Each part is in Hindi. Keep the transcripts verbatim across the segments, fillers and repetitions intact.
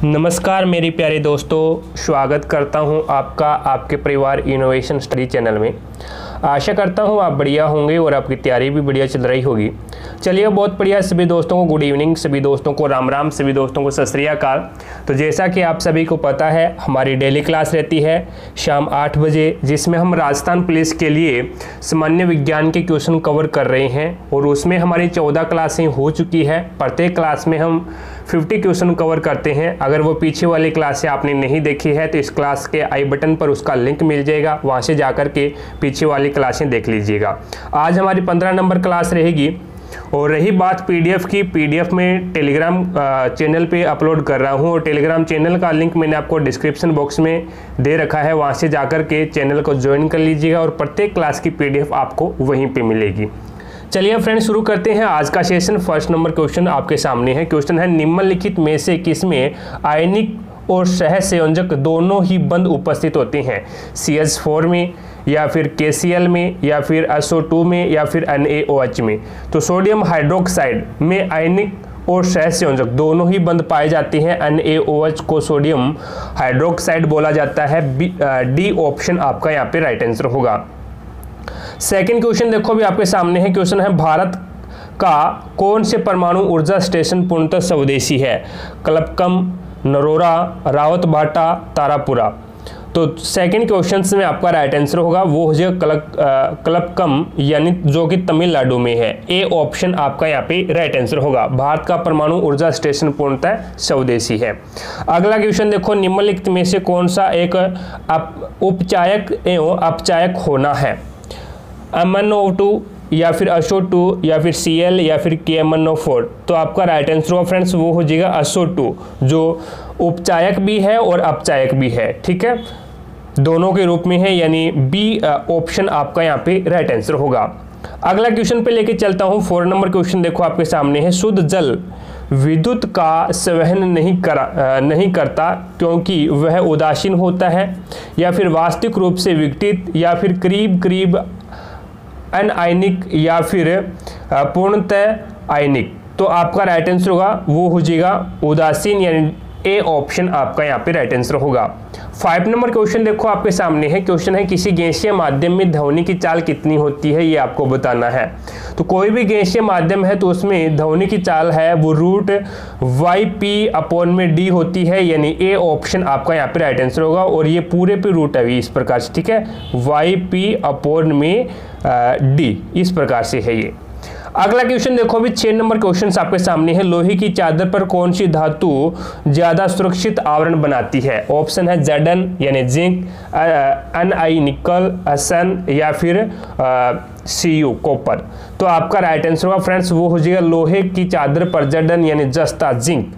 नमस्कार मेरे प्यारे दोस्तों, स्वागत करता हूं आपका आपके परिवार इनोवेशन स्टडी चैनल में। आशा करता हूं आप बढ़िया होंगे और आपकी तैयारी भी बढ़िया चल रही होगी। चलिए, बहुत बढ़िया। सभी दोस्तों को गुड इवनिंग, सभी दोस्तों को राम राम, सभी दोस्तों को सत श्री अकाल। तो जैसा कि आप सभी को पता है, हमारी डेली क्लास रहती है शाम आठ बजे, जिसमें हम राजस्थान पुलिस के लिए सामान्य विज्ञान के क्वेश्चन कवर कर रहे हैं और उसमें हमारी चौदह क्लासें हो चुकी है। प्रत्येक क्लास में हम पचास क्वेश्चन कवर करते हैं। अगर वो पीछे वाली क्लासें आपने नहीं देखी है तो इस क्लास के आई बटन पर उसका लिंक मिल जाएगा, वहाँ से जाकर के पीछे वाली क्लासें देख लीजिएगा। आज हमारी पंद्रह नंबर क्लास रहेगी। और रही बात पीडीएफ की, पीडीएफ में टेलीग्राम चैनल पे अपलोड कर रहा हूँ और टेलीग्राम चैनल का लिंक मैंने आपको डिस्क्रिप्शन बॉक्स में दे रखा है, वहाँ से जाकर के चैनल को ज्वाइन कर लीजिएगा और प्रत्येक क्लास की पीडीएफ आपको वहीं पे मिलेगी। चलिए फ्रेंड्स, शुरू करते हैं आज का सेशन। फर्स्ट नंबर क्वेश्चन आपके सामने है। क्वेश्चन है, निम्नलिखित में से किसमें आयनिक और सहसंयोजक दोनों ही बंध उपस्थित होते हैं? सी एच फोर में, या फिर के सी एल में, या फिर एस ओ टू में, या फिर एन ए ओ एच में। तो सोडियम हाइड्रोक्साइड में आयनिक और सहसंयोजक दोनों ही बंध पाए जाते हैं। एन ए ओ एच को सोडियम हाइड्रोक्साइड बोला जाता है। डी ऑप्शन आपका यहाँ पे राइट आंसर होगा। सेकंड क्वेश्चन देखो भी आपके सामने है। क्वेश्चन है, भारत का कौन से परमाणु ऊर्जा स्टेशन पूर्णतः स्वदेशी है? कलपकम, नरोरा, रावतभाटा, तारापुरा। तो सेकंड क्वेश्चन में आपका राइट आंसर होगा वो हो जाएगा कलक कलपकम, यानी जो कि तमिलनाडु में है। ए ऑप्शन आपका यहाँ पे राइट आंसर होगा। भारत का परमाणु ऊर्जा स्टेशन पूर्णतः स्वदेशी है। अगला क्वेश्चन देखो, निम्नलिखित में से कौन सा एक उपचायक एवं अपचायक होना है? एम एन ओ टू, या फिर एस ओ टू, या फिर सी एल, या फिर के एम एन ओ फोर। तो आपका राइट आंसर होगा फ्रेंड्स वो हो जाएगा एस ओ टू, जो उपचायक भी है और अपचायक भी है। ठीक है, दोनों के रूप में है, यानी बी ऑप्शन आपका यहाँ पे राइट आंसर होगा। अगला क्वेश्चन पे लेके चलता हूँ। फोर नंबर क्वेश्चन देखो आपके सामने है। शुद्ध जल विद्युत का संवहन नहीं करा नहीं करता क्योंकि वह उदासीन होता है, या फिर वास्तविक रूप से विघटित, या फिर करीब करीब अनआयनिक, या फिर पूर्णतः आयनिक। तो आपका राइट आंसर होगा वो हो जाएगा उदासीन, यानी ए ऑप्शन आपका यहाँ पे राइट आंसर होगा। फाइव नंबर क्वेश्चन देखो आपके सामने है। क्वेश्चन है, किसी गैसीय माध्यम में ध्वनि की चाल कितनी होती है? ये आपको बताना है। तो कोई भी गैसीय माध्यम है तो उसमें ध्वनि की चाल है वो रूट वाई पी अपॉन में डी होती है, यानी ए ऑप्शन आपका यहाँ पे राइट आंसर होगा। और ये पूरे पे रूट है इस प्रकार से, ठीक है, वाई पी अपॉन में डी, इस प्रकार से है ये। अगला क्वेश्चन देखो भी छह नंबर क्वेश्चन आपके सामने है। लोहे की चादर पर कौन सी धातु ज्यादा सुरक्षित आवरण बनाती है? ऑप्शन है जेड एन, यानी zinc, N I nickel, S N, या फिर सी यू कॉपर। तो आपका राइट आंसर होगा फ्रेंड्स वो हो जाएगा लोहे की चादर पर जेड एन, यानी जस्ता जिंक।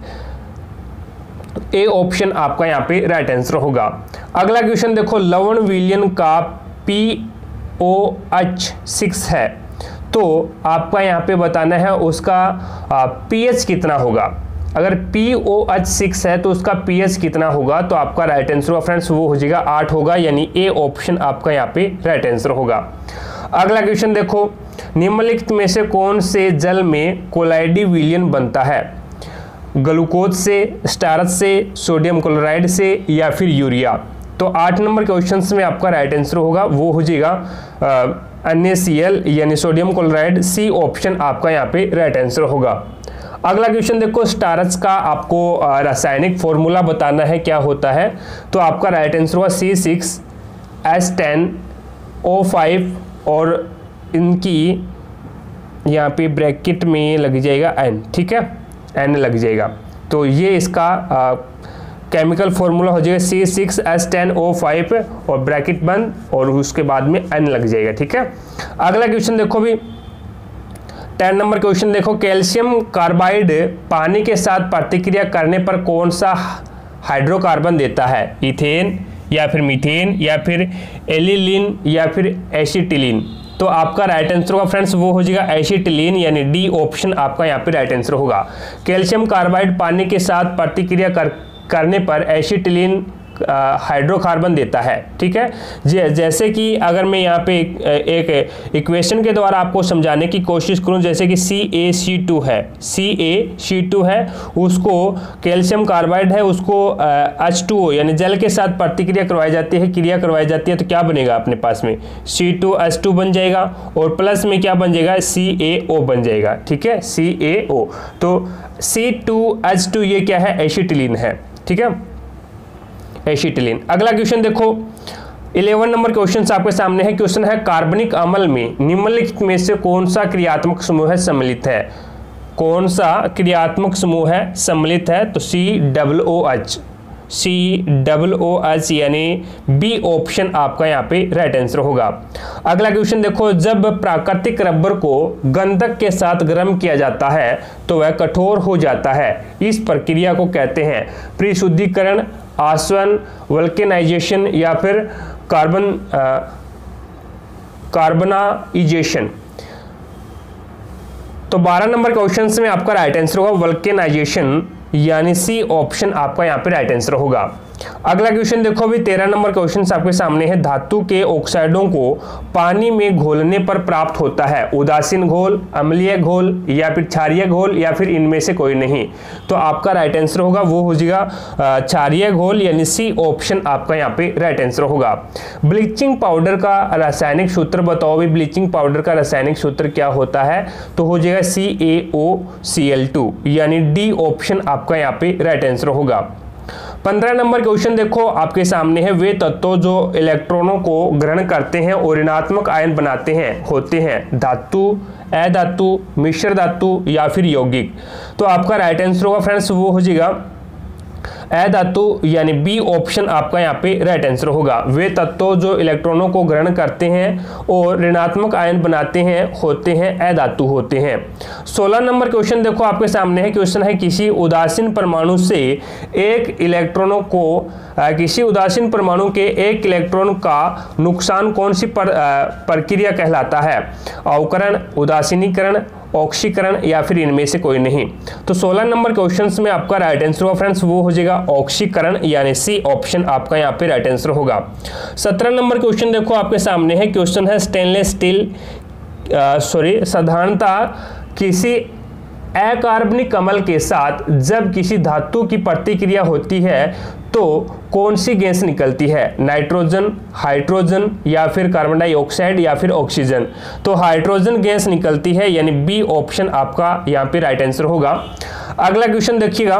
ए ऑप्शन आपका यहाँ पे राइट आंसर होगा। अगला क्वेश्चन देखो, लवण विलयन का पी ओ एच सिक्स है तो आपका यहाँ पे बताना है उसका पीएच कितना होगा। अगर पी ओ एच सिक्स है तो उसका पीएच कितना होगा? तो आपका राइट आंसर होगा फ्रेंड्स वो हो जाएगा आठ होगा, यानी ए ऑप्शन आपका यहाँ पे राइट आंसर होगा। अगला क्वेश्चन देखो, निम्नलिखित में से कौन से जल में कोलाइडी विलयन बनता है? ग्लूकोज से, स्टारच से, सोडियम क्लोराइड से, या फिर यूरिया। तो आठ नंबर क्वेश्चन में आपका राइट आंसर होगा वो हो जाएगा एन ए सी एल, यानी सोडियम क्लोराइड। सी ऑप्शन आपका यहाँ पे राइट आंसर होगा। अगला क्वेश्चन देखो, स्टारच का आपको रासायनिक फॉर्मूला बताना है क्या होता है? तो आपका राइट आंसर होगा C six S ten O five, और इनकी यहाँ पे ब्रैकेट में लग जाएगा एन, ठीक है, एन लग जाएगा। तो ये इसका आ, केमिकल फॉर्मूला हो जाएगा C six S ten O five, और ब्रैकेट बंद, और उसके बाद में एन लग जाएगा, ठीक है। अगला क्वेश्चन देखो भी टेन नंबर क्वेश्चन देखो, कैल्शियम कार्बाइड पानी के साथ प्रतिक्रिया करने पर कौन सा हाइड्रोकार्बन देता है? इथेन, या फिर मीथेन, या फिर एलिलीन, या फिर एसिटिलीन। तो आपका राइट आंसर होगा फ्रेंड्स वो हो जाएगा एसिटिलीन, यानी डी ऑप्शन आपका यहाँ पे राइट आंसर होगा। कैल्शियम कार्बाइड पानी के साथ प्रतिक्रिया कर करने पर एसिटिलीन हाइड्रोकार्बन देता है। ठीक है, जैसे कि अगर मैं यहाँ पे एक, एक इक्वेशन के द्वारा आपको समझाने की कोशिश करूँ, जैसे कि सी ए सी टू है, सी ए सी टू है, उसको कैल्शियम कार्बाइड है, उसको एच टू ओ यानी जल के साथ प्रतिक्रिया करवाई जाती है, क्रिया करवाई जाती है, तो क्या बनेगा अपने पास में सी टू एच टू बन जाएगा, और प्लस में क्या बन जाएगा सी ए ओ बन जाएगा। ठीक है, सी ए ओ, तो सी टू एच टू ये क्या है, एसिटिलीन है। ठीक है, एसिटिलीन। अगला क्वेश्चन देखो, इलेवन नंबर क्वेश्चन आपके सामने है। क्वेश्चन है कार्बनिक अम्ल में निम्नलिखित में से कौन सा क्रियात्मक समूह है सम्मिलित है, कौन सा क्रियात्मक समूह है सम्मिलित है, तो C double O H, C double O H यानी बी ऑप्शन आपका यहाँ पे राइट आंसर होगा। अगला क्वेश्चन देखो, जब प्राकृतिक रबर को गंधक के साथ गर्म किया जाता है तो वह कठोर हो जाता है, इस प्रक्रिया को कहते हैं परिशुद्धीकरण, आसवन, वल्केनाइजेशन या फिर कार्बन कार्बनाइजेशन। तो बारह नंबर क्वेश्चन में आपका राइट आंसर होगा वल्केनाइजेशन, यानी सी ऑप्शन आपका यहाँ पे राइट आंसर होगा। अगला क्वेश्चन देखो, अभी तेरह नंबर क्वेश्चन आपके सामने है। धातु के ऑक्साइडों को पानी में घोलने पर प्राप्त होता है उदासीन घोल, अम्लीय घोल या फिर क्षारीय घोल या फिर इनमें से कोई नहीं, तो आपका राइट आंसर होगा वो हो जाएगा क्षारीय घोल, यानी सी ऑप्शन आपका यहाँ पे राइट आंसर होगा। ब्लीचिंग पाउडर का रासायनिक सूत्र बताओ भी, ब्लीचिंग पाउडर का रासायनिक सूत्र क्या होता है, तो हो जाएगा C A O C L two, यानी डी ऑप्शन आपका यहाँ पे राइट आंसर होगा। पंद्रह नंबर क्वेश्चन देखो आपके सामने है। वे तत्व जो इलेक्ट्रॉनों को ग्रहण करते हैं और ऋणात्मक आयन बनाते हैं होते हैं धातु, अधातु, मिश्र धातु या फिर यौगिक, तो आपका राइट आंसर होगा फ्रेंड्स वो हो जाएगा अधातु, यानी बी ऑप्शन आपका यहाँ पे राइट आंसर होगा। वे तत्व जो इलेक्ट्रॉनों को ग्रहण करते हैं और ऋणात्मक आयन बनाते हैं होते हैं अधातु होते हैं। सोलह नंबर क्वेश्चन देखो आपके सामने है। क्वेश्चन है किसी उदासीन परमाणु से एक इलेक्ट्रॉनों को आ, किसी उदासीन परमाणु के एक इलेक्ट्रॉन का नुकसान कौन सी पर, प्रक्रिया कहलाता है, अवकरण, उदासीनीकरण, ऑक्सीकरण या फिर इनमें से कोई नहीं, तो सोलह नंबर क्वेश्चंस में आपका राइट आंसर होगा फ्रेंड्स वो हो जाएगा ऑक्सीकरण, यानी सी ऑप्शन आपका यहाँ पे राइट आंसर होगा। सत्रह नंबर क्वेश्चन देखो आपके सामने है। क्वेश्चन है स्टेनलेस स्टील सॉरी साधारणतः किसी अकार्बनिक अम्ल के साथ जब किसी धातु की प्रतिक्रिया होती है तो कौन सी गैस निकलती है, नाइट्रोजन, हाइड्रोजन या फिर कार्बन डाइऑक्साइड या फिर ऑक्सीजन, तो हाइड्रोजन गैस निकलती है, यानी बी ऑप्शन आपका यहाँ पे राइट आंसर होगा। अगला क्वेश्चन देखिएगा,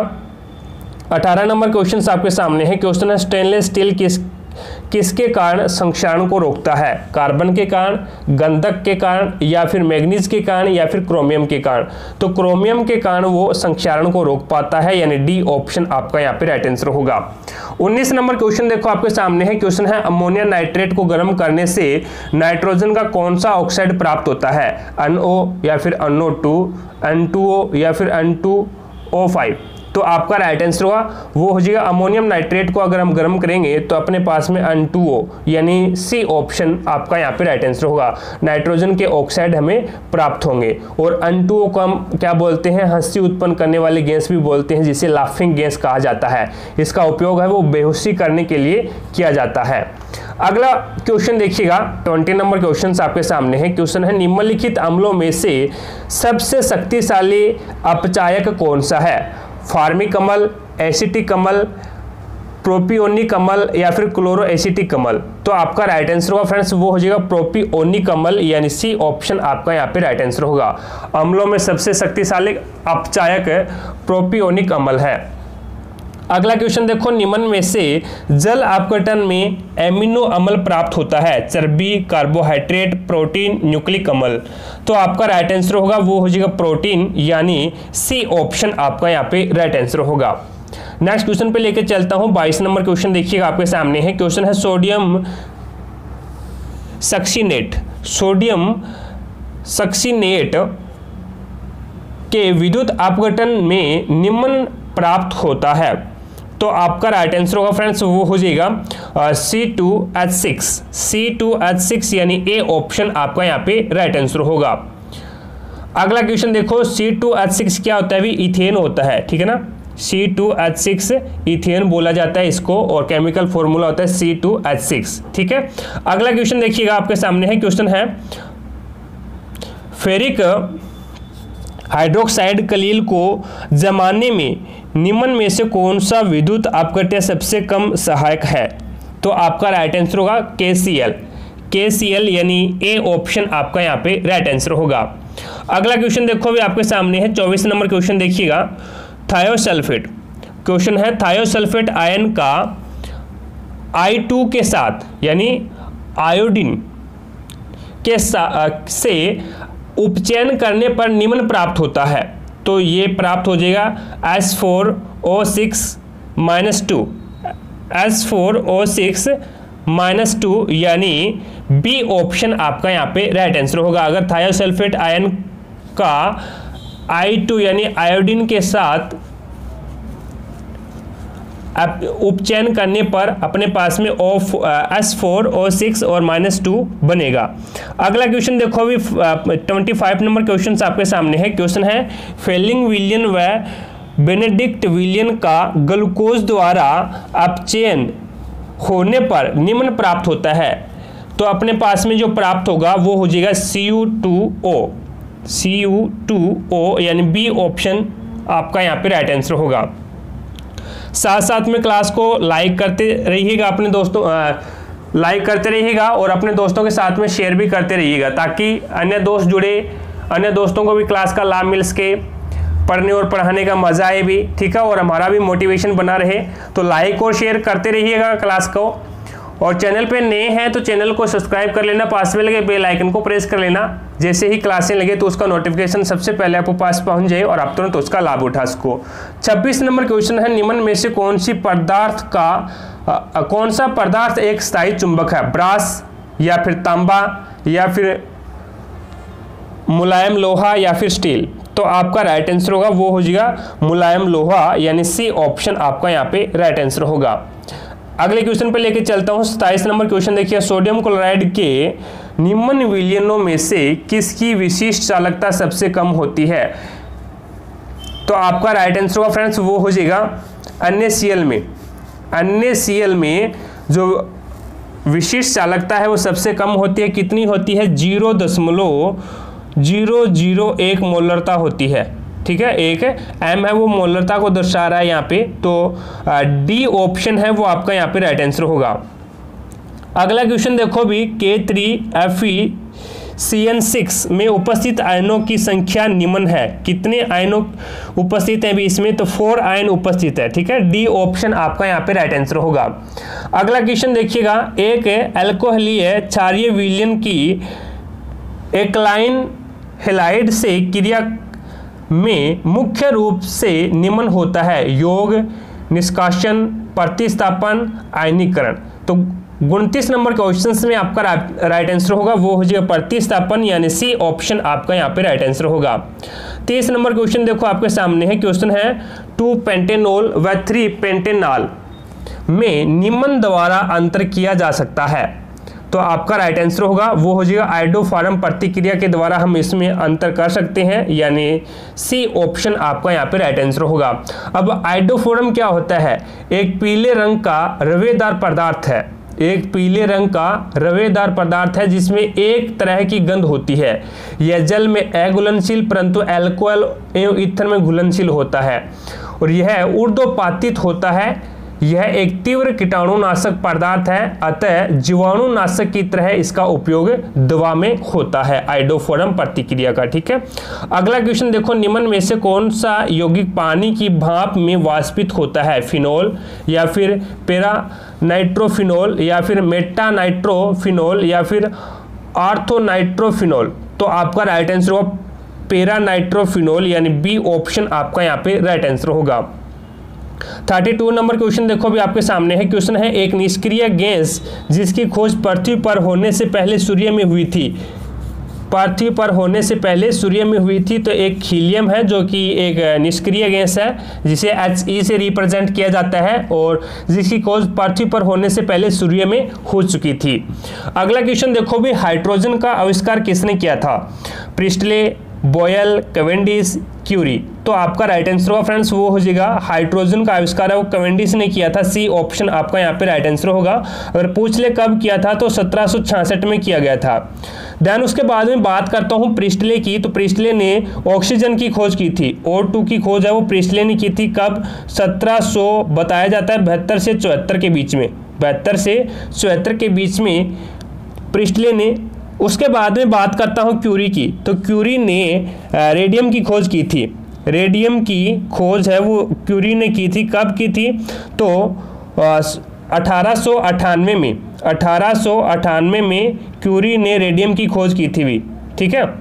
अठारह नंबर क्वेश्चन आपके सामने है। क्वेश्चन है स्टेनलेस स्टील किस किसके कारण संक्षारण को रोकता है, कार्बन के कारण, गंधक के कारण या फिर मैग्नीज के कारण या फिर क्रोमियम के कारण, तो क्रोमियम के कारण वो संक्षारण को रोक पाता है, यानी डी ऑप्शन आपका यहाँ पे राइट आंसर होगा। उन्नीस नंबर क्वेश्चन देखो आपके सामने है। क्वेश्चन है अमोनिया नाइट्रेट को गर्म करने से नाइट्रोजन का कौन सा ऑक्साइड प्राप्त होता है, एन ओ या फिर N O two, N two O या फिर एन टू ओ फाइव, तो आपका राइट आंसर होगा वो हो जाएगा अमोनियम नाइट्रेट को अगर हम गर्म करेंगे तो अपने पास में एन टू ओ, यानी सी ऑप्शन आपका यहाँ पे राइट आंसर होगा। नाइट्रोजन के ऑक्साइड हमें प्राप्त होंगे, और एन टू ओ को हम क्या बोलते हैं, हंसी उत्पन्न करने वाली गैस भी बोलते हैं, जिसे लाफिंग गैस कहा जाता है। इसका उपयोग है वो बेहोशी करने के लिए किया जाता है। अगला क्वेश्चन देखिएगा, ट्वेंटी नंबर क्वेश्चन आपके सामने है। क्वेश्चन है निम्नलिखित अम्लों में से सबसे शक्तिशाली अपचायक कौन सा है, फार्मिक अम्ल, एसिटिक अम्ल, प्रोपियोनिक अम्ल या फिर क्लोरो एसिटिक अम्ल, तो आपका राइट आंसर होगा फ्रेंड्स वो हो जाएगा प्रोपियोनिक अम्ल, यानी सी ऑप्शन आपका यहाँ पे राइट आंसर होगा। अम्लों में सबसे शक्तिशाली अपचायक प्रोपियोनिक अम्ल है। अगला क्वेश्चन देखो, निम्न में से जल अपघटन में एमिनो अम्ल प्राप्त होता है, चर्बी, कार्बोहाइड्रेट, प्रोटीन, न्यूक्लिक अम्ल, तो आपका राइट आंसर होगा वो हो जाएगा प्रोटीन, यानी सी ऑप्शन आपका यहाँ पे राइट आंसर होगा। नेक्स्ट क्वेश्चन पे लेके चलता हूं। बाईस नंबर क्वेश्चन देखिएगा आपके सामने है। क्वेश्चन है सोडियम सक्सीनेट सोडियम सक्सीनेट के विद्युत अपघटन में निम्न प्राप्त होता है, तो आपका राइट आंसर होगा फ्रेंड्स वो हो जाएगा C two H six, C two H six यानी ए ऑप्शन आपका यहाँ पे राइट आंसर होगा। अगला क्वेश्चन देखो, सी टू एच सिक्स क्या होता है, भी इथेन होता है, ठीक है ना, C two H six ethane बोला जाता है इसको, और केमिकल फॉर्मूला होता है सी टू एच सिक्स। ठीक है, अगला क्वेश्चन देखिएगा आपके सामने है, क्वेश्चन है फेरिक हाइड्रोक्साइड कलील को जमाने में निम्न में से कौन सा विद्युत अपघट्य सबसे कम सहायक है? तो आपका राइट आंसर होगा के सी एल। के सी एल यानी ए ऑप्शन आपका यहाँ पे राइट आंसर होगा। अगला क्वेश्चन देखो भी आपके सामने है, चौबीस नंबर क्वेश्चन देखिएगा, थायोसल्फेट क्वेश्चन है, थायोसल्फेट आयन का आई टू के साथ यानी आयोडीन के से उपचयन करने पर निम्न प्राप्त होता है। तो ये प्राप्त हो जाएगा S four O six minus two, S four O six minus two यानी बी ऑप्शन आपका यहाँ पे राइट आंसर होगा। अगर थायोसल्फेट आयन का आई टू यानी आयोडीन के साथ उपचयन करने पर अपने पास में O S four O six और माइनस टू बनेगा। अगला क्वेश्चन देखो अभी ट्वेंटी फाइव नंबर क्वेश्चन आपके सामने है, क्वेश्चन है फेलिंग विलियन व बेनेडिक्ट विलियन का ग्लूकोज द्वारा अपचयन होने पर निम्न प्राप्त होता है। तो अपने पास में जो प्राप्त होगा वो हो जाएगा C U two O, C U two O यानी बी ऑप्शन आपका यहाँ पे राइट आंसर होगा। साथ साथ में क्लास को लाइक करते रहिएगा, अपने दोस्तों लाइक करते रहिएगा और अपने दोस्तों के साथ में शेयर भी करते रहिएगा, ताकि अन्य दोस्त जुड़े, अन्य दोस्तों को भी क्लास का लाभ मिल सके, पढ़ने और पढ़ाने का मज़ा आए भी। ठीक है, और हमारा भी मोटिवेशन बना रहे। तो लाइक और शेयर करते रहिएगा क्लास को, और चैनल पे नए हैं तो चैनल को सब्सक्राइब कर लेना, पास में लगे बेल आइकन को प्रेस कर लेना, जैसे ही क्लासें लगे तो उसका नोटिफिकेशन सबसे पहले आपको पास पहुंच जाए और आप तुरंत तो उसका लाभ उठा सको। छब्बीस नंबर क्वेश्चन है, निम्न में से कौन सी पदार्थ का आ, कौन सा पदार्थ एक स्थायी चुंबक है? ब्रास या फिर तांबा या फिर मुलायम लोहा या फिर स्टील? तो आपका राइट आंसर होगा वो हो जाएगा मुलायम लोहा यानी सी ऑप्शन आपका यहाँ पे राइट आंसर होगा। अगले क्वेश्चन पे लेके चलता हूँ, सताईस नंबर क्वेश्चन देखिए, सोडियम क्लोराइड के निम्न विलयनों में से किसकी विशिष्ट चालकता सबसे कम होती है? तो आपका राइट आंसर होगा फ्रेंड्स वो हो जाएगा अन्य सीएल में, अन्य सीएल में जो विशिष्ट चालकता है वो सबसे कम होती है। कितनी होती है? जीरो दशमलव जीरो जीरो एक मोलरता होती है। ठीक है, एक एम है वो मोलरता को दर्शा रहा है यहाँ पे, तो डी ऑप्शन है वो आपका यहाँ पे राइट आंसर होगा। अगला क्वेश्चन देखो भी, K three F E C N six में उपस्थित आयनों की संख्या निम्न है। कितने आयनों उपस्थित हैं भी इसमें? तो फोर आयन उपस्थित है। ठीक है, डी ऑप्शन आपका यहाँ पे राइट आंसर होगा। अगला क्वेश्चन देखिएगा, एक एल्कोहलीय क्षारीय विलयन की एक्लाइन हेलाइड से क्रिया में मुख्य रूप से निम्न होता है? योग, निष्कासन, प्रतिस्थापन, आयनीकरण। तो उनतीस नंबर क्वेश्चन में आपका राइट आंसर होगा वो हो जाएगा प्रतिस्थापन यानी सी ऑप्शन आपका यहाँ पे राइट आंसर होगा। तेईस नंबर क्वेश्चन देखो आपके सामने है, क्वेश्चन है टू पेंटेनॉल व थ्री पेंटेनॉल में निम्न द्वारा अंतर किया जा सकता है। तो आपका राइट आंसर होगा वो हो जाएगा आइडोफॉर्म प्रतिक्रिया के द्वारा हम इसमें अंतर कर सकते हैं, यानी सी ऑप्शन आपका यहाँ पे राइट आंसर होगा। अब आइडोफॉर्म क्या होता है? एक पीले रंग का रवेदार पदार्थ है, एक पीले रंग का रवेदार पदार्थ है जिसमें एक तरह की गंध होती है। यह जल में अघुलनशील परंतु अल्कोहल एवं ईथर में घुलनशील होता है, और यह ऊर्ध्वपातित होता है। यह एक तीव्र कीटाणुनाशक पदार्थ है, अतः जीवाणुनाशक की तरह इसका उपयोग दवा में होता है आइडोफॉर्म प्रतिक्रिया का। ठीक है, अगला क्वेश्चन देखो, निम्न में से कौन सा यौगिक पानी की भाप में वाष्पित होता है? फिनोल या फिर पेरा नाइट्रोफिनोल या फिर मेटा नाइट्रोफिनोल या फिर आर्थोनाइट्रोफिनोल? तो आपका राइट आंसर होगा पेरा नाइट्रोफिनोल यानी बी ऑप्शन आपका यहाँ पे राइट आंसर होगा। बत्तीस नंबर क्वेश्चन देखो भी आपके सामने है, क्वेश्चन है एक निष्क्रिय गैस जिसकी खोज पृथ्वी पर होने से पहले सूर्य में हुई थी, पृथ्वी पर होने से पहले सूर्य में हुई थी। तो एक हीलियम है जो कि एक निष्क्रिय गैस है जिसे एच ई से रिप्रेजेंट किया जाता है और जिसकी खोज पृथ्वी पर होने से पहले सूर्य में हो चुकी थी। अगला क्वेश्चन देखो भी, हाइड्रोजन का आविष्कार किसने किया था? Priestley, Boyle, Cavendish Curie. तो आपका राइट आंसर होगा फ्रेंड्स वो हो जाएगा हाइड्रोजन का आविष्कार है वो कैवेंडिश ने किया था, सी ऑप्शन आपका यहाँ पे राइट आंसर होगा। अगर पूछ ले कब किया था तो सत्रह सौ छियासठ में किया गया था। देन उसके बाद में बात करता हूँ प्रिस्टले की। तो प्रिस्टले ने ऑक्सीजन की खोज की थी, ओ टू की खोज है वो प्रिस्टले ने की थी कब, सत्रह सौ बताया जाता है बहत्तर से चौहत्तर के बीच में, बहत्तर से चौहत्तर के बीच में प्रिस्टले ने। उसके बाद में बात करता हूँ क्यूरी की। तो क्यूरी ने रेडियम की खोज की थी, रेडियम की खोज है वो क्यूरी ने की थी, कब की थी तो अठारह सौ अट्ठानवे में, अठारह सौ अट्ठानवे में क्यूरी ने रेडियम की खोज की थी भी, ठीक है।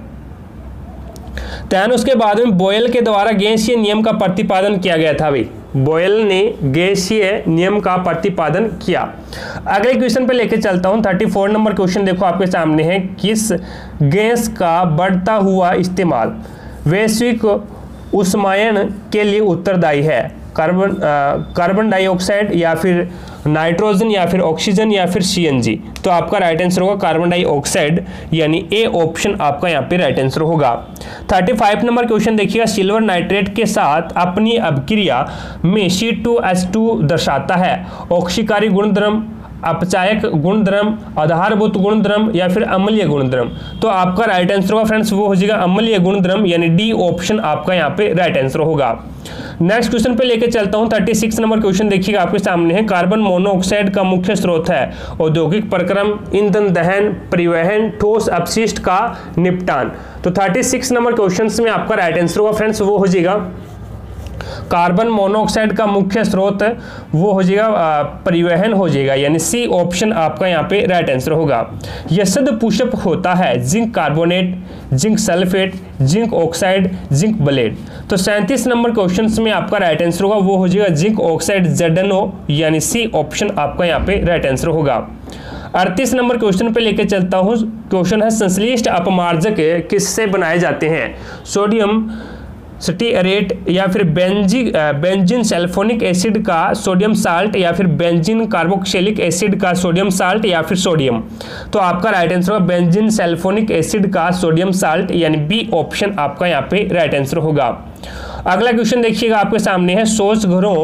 दैन उसके बाद में बॉयल के द्वारा गैसीय नियम का प्रतिपादन किया गया था भाई, बॉयल ने गैसीय नियम का प्रतिपादन किया। अगले क्वेश्चन पे लेके चलता हूं, चौंतीस नंबर क्वेश्चन देखो आपके सामने है, किस गैस का बढ़ता हुआ इस्तेमाल वैश्विक उष्मायन के लिए उत्तरदायी है, कार्बन कार्बन डाइऑक्साइड या फिर नाइट्रोजन या फिर ऑक्सीजन या फिर सीएनजी। तो आपका राइट आंसर होगा कार्बन डाइऑक्साइड, यानी ए ऑप्शन आपका यहाँ पे राइट आंसर होगा। पैंतीस नंबर क्वेश्चन देखिएगा, सिल्वर नाइट्रेट के साथ अपनी अभिक्रिया में सी टू एच टू दर्शाता है, ऑक्सीकारी गुणधर्म, अपचायक गुणधर्म, आधारभूत गुणधर्म या फिर अम्लीय गुणधर्म। तो आपका राइट आंसर होगा फ्रेंड्स वो हो जाएगा अम्लीय गुणधर्म, यानी डी ऑप्शन आपका यहाँ पे राइट आंसर होगा। नेक्स्ट क्वेश्चन पे लेके चलता हूँ, छत्तीस नंबर क्वेश्चन देखिएगा आपके सामने है, कार्बन मोनोऑक्साइड का मुख्य स्रोत है औद्योगिक प्रक्रम, ईंधन दहन, परिवहन, ठोस अपशिष्ट का निपटान। तो छत्तीस नंबर क्वेश्चन में आपका राइट आंसर होगा फ्रेंड्स वो हो जाएगा कार्बन मोनोऑक्साइड का मुख्य स्रोत वो हो जाएगा परिवहन हो जाएगा, यानी सी ऑप्शन आपका यहाँ पे राइट आंसर होगा। यशद पुष्प होता है zinc carbonate, zinc sulphate, zinc oxide, zinc blade. तो सैंतीस नंबर क्वेश्चन में आपका राइट आंसर होगा वो हो जाएगा zinc oxide Z N O, यानी सी ऑप्शन आपका यहाँ पे राइट आंसर होगा। अड़तीस नंबर क्वेश्चन पे लेके चलता हूँ, क्वेश्चन है संश्लिष्ट अपमार्जक किससे बनाए जाते हैं, सोडियम स्टीअरेट या फिर बेंजी बेंजीन सल्फोनिक एसिड का सोडियम साल्ट या फिर बेंजीन कार्बोक्सिलिक एसिड का सोडियम साल्ट या फिर सोडियम। तो आपका राइट आंसर होगा बेंजीन सल्फोनिक एसिड का सोडियम साल्ट, यानी बी ऑप्शन आपका यहाँ पे राइट आंसर होगा। अगला क्वेश्चन देखिएगा आपके सामने है, शौच घरों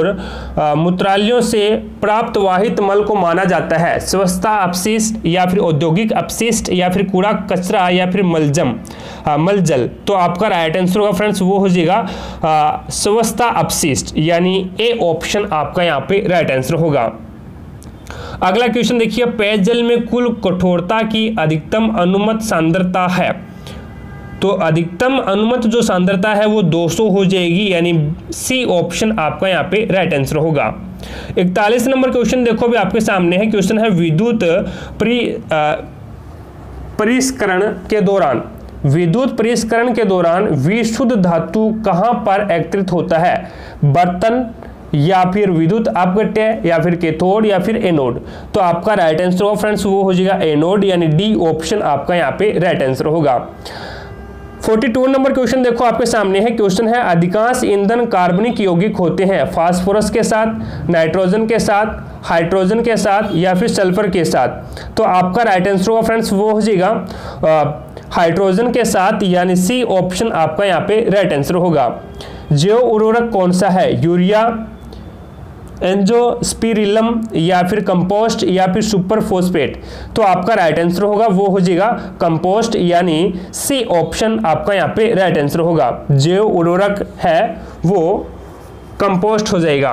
और मूत्रालयों से प्राप्त वाहित मल को माना जाता है स्वच्छता अपशिष्ट या फिर औद्योगिक अपशिष्ट या फिर कूड़ा कचरा या फिर मलजम मलजल। तो आपका राइट आंसर होगा फ्रेंड्स वो हो जाएगा स्वच्छता अपशिष्ट, यानी ए ऑप्शन आपका यहाँ पे राइट आंसर होगा। अगला क्वेश्चन देखिए, पेयजल में कुल कठोरता की अधिकतम अनुमत सांद्रता है। तो अधिकतम अनुमत जो सांद्रता है वो दो सौ हो जाएगी, यानी सी ऑप्शन आपका यहाँ पे राइट आंसर होगा। इकतालीस नंबर क्वेश्चन देखो भी आपके सामने है, क्वेश्चन है विद्युत परि परिष्करण के दौरान विद्युत परिष्करण के दौरान विशुद्ध धातु कहाँ पर एकत्रित होता है, बर्तन या फिर विद्युत अपघट्य या फिर कैथोड या फिर एनोड। तो आपका राइट आंसर होगा फ्रेंड्स वो हो जाएगा एनोड, यानी डी ऑप्शन आपका यहाँ पे राइट आंसर होगा। बयालीस नंबर क्वेश्चन देखो आपके सामने है, क्वेश्चन है अधिकांश ईंधन कार्बनिक यौगिक होते हैं फास्फोरस के साथ, नाइट्रोजन के साथ, हाइड्रोजन के साथ या फिर सल्फर के साथ। तो आपका राइट आंसर होगा फ्रेंड्स वो हो जाएगा हाइड्रोजन के साथ, यानी सी ऑप्शन आपका यहाँ पे राइट आंसर होगा। जैव उर्वरक कौन सा है, यूरिया, एंजियोस्पिरिलम या फिर कंपोस्ट या फिर सुपर फॉस्फेट। तो आपका राइट आंसर होगा वो हो जाएगा कंपोस्ट, यानी सी ऑप्शन आपका यहाँ पे राइट आंसर होगा। जैव उर्वरक है वो कंपोस्ट हो जाएगा।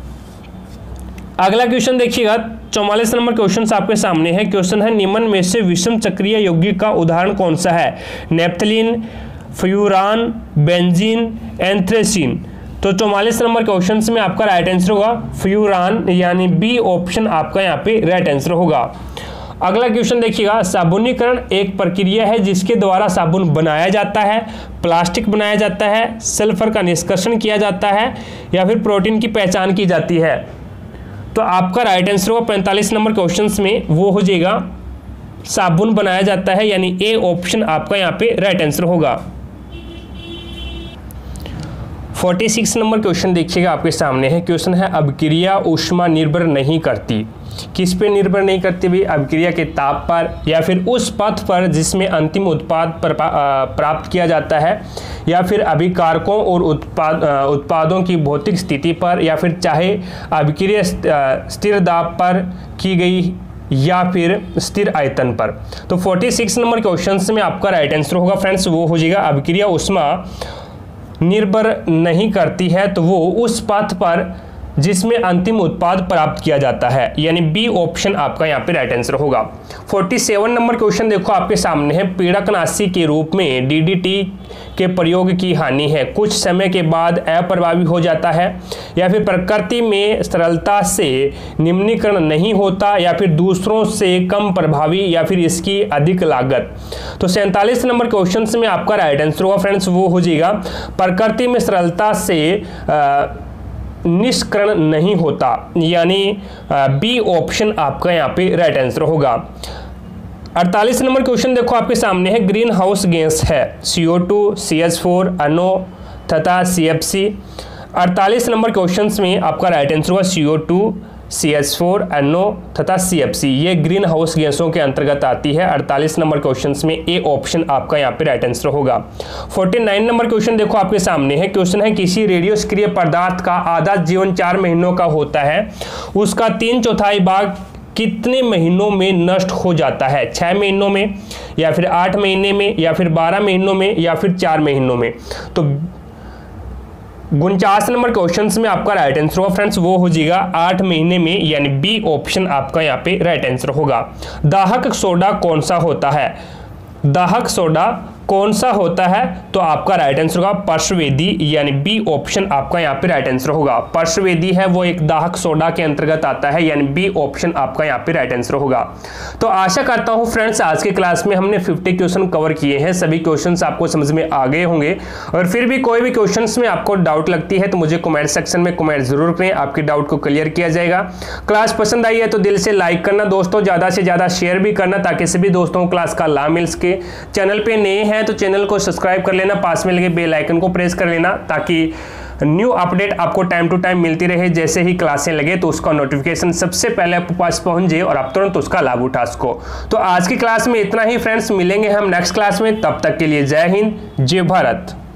अगला क्वेश्चन देखिएगा, चौवालीस नंबर क्वेश्चन आपके सामने है, क्वेश्चन है निम्न में से विषम चक्रीय यौगिक का उदाहरण कौन सा है, नेप्थलीन, फ्यूरान, बेंजीन, एंथ्रेसीन। तो चौवालीस नंबर क्वेश्चन में आपका राइट आंसर होगा फ्यूरान, यानी बी ऑप्शन आपका यहाँ पे राइट आंसर होगा। अगला क्वेश्चन देखिएगा, साबुनीकरण एक प्रक्रिया है जिसके द्वारा साबुन बनाया जाता है, प्लास्टिक बनाया जाता है, सल्फर का निष्कर्षण किया जाता है या फिर प्रोटीन की पहचान की जाती है। तो आपका राइट आंसर होगा पैंतालीस नंबर क्वेश्चन में वो हो जाएगा साबुन बनाया जाता है, यानी ए ऑप्शन आपका यहाँ पे राइट आंसर होगा। छियालीस नंबर क्वेश्चन देखिएगा आपके सामने है। क्वेश्चन है अभिक्रिया ऊष्मा निर्भर नहीं करती। किस पे निर्भर नहीं करती भाई? अभिक्रिया के ताप पर, या फिर उस पथ पर जिसमें अंतिम उत्पाद पर प्राप्त किया जाता है, या फिर अभिकारकों और उत्पाद उत्पादों की भौतिक स्थिति पर, या फिर चाहे अभिक्रिया स्थिर दाब पर की गई या फिर स्थिर आयतन पर। तो छियालीस नंबर क्वेश्चन में आपका राइट आंसर होगा फ्रेंड्स वो हो जाएगा अभिक्रिया ऊष्मा निर्भर नहीं करती है, तो वो उस पथ पर जिसमें अंतिम उत्पाद प्राप्त किया जाता है, यानी बी ऑप्शन आपका यहाँ पे राइट आंसर होगा। सैंतालीस नंबर क्वेश्चन देखो आपके सामने है। पीड़कनाशी के रूप में डीडीटी के प्रयोग की हानि है, कुछ समय के बाद अप्रभावी हो जाता है, या फिर प्रकृति में सरलता से निम्नीकरण नहीं होता, या फिर दूसरों से कम प्रभावी, या फिर इसकी अधिक लागत। तो सैंतालीस नंबर क्वेश्चन में आपका राइट आंसर होगा फ्रेंड्स वो हो जाएगा प्रकृति में सरलता से आ, निष्करण नहीं होता, यानी बी ऑप्शन आपका यहाँ पे राइट आंसर होगा। अड़तालीस नंबर क्वेश्चन देखो आपके सामने है। ग्रीन हाउस गैस है C O two, C H four, N O तथा सी एफ सी। अड़तालीस नंबर क्वेश्चन में आपका राइट आंसर होगा C O two, C H four, N O तथा सी एफ सी। ये ग्रीन हाउस गैसों के अंतर्गत आती है। अड़तालीस नंबर क्वेश्चन में ए ऑप्शन आपका यहाँ पे राइट आंसर होगा। उनचास नंबर क्वेश्चन देखो आपके सामने है। क्वेश्चन है किसी रेडियो सक्रिय पदार्थ का आधा जीवन चार महीनों का होता है, उसका तीन चौथाई भाग कितने महीनों में नष्ट हो जाता है? छः महीनों में, या फिर आठ महीने में, या फिर बारह महीनों में, या फिर चार महीनों में। तो उनचास नंबर क्वेश्चन में आपका राइट आंसर होगा फ्रेंड्स वो हो जाएगा आठ महीने में, यानी बी ऑप्शन आपका यहाँ पे राइट आंसर होगा। दाहक सोडा कौन सा होता है? दाहक सोडा कौन सा होता है? तो आपका राइट आंसर होगा पर्शवेदी, यानी बी ऑप्शन आपका यहाँ पे राइट आंसर होगा। पर्शवेदी है वो एक दाहक सोडा के अंतर्गत आता है, यानी बी ऑप्शन आपका यहाँ पे राइट आंसर होगा। तो आशा करता हूँ फ्रेंड्स आज के क्लास में हमने पचास क्वेश्चन कवर किए हैं। सभी क्वेश्चंस आपको समझ में आ गए होंगे, और फिर भी कोई भी क्वेश्चंस में आपको डाउट लगती है तो मुझे कमेंट सेक्शन में कमेंट जरूर करें, आपके डाउट को क्लियर किया जाएगा। क्लास पसंद आई है तो दिल से लाइक करना दोस्तों, ज्यादा से ज्यादा शेयर भी करना ताकि सभी दोस्तों को क्लास का लाभ मिल सके। चैनल पे नए हैं तो चैनल को सब्सक्राइब कर लेना, पास में लगे बेल आइकन को प्रेस कर लेना ताकि न्यू अपडेट आपको टाइम टू टाइम मिलती रहे। जैसे ही क्लासें लगे तो उसका नोटिफिकेशन सबसे पहले आपके पास पहुंच जाए और आप तुरंत उसका लाभ उठा सको। तो आज की क्लास में इतना ही फ्रेंड्स, मिलेंगे हम नेक्स्ट क्लास में, तब तक के लिए जय हिंद, जय भारत।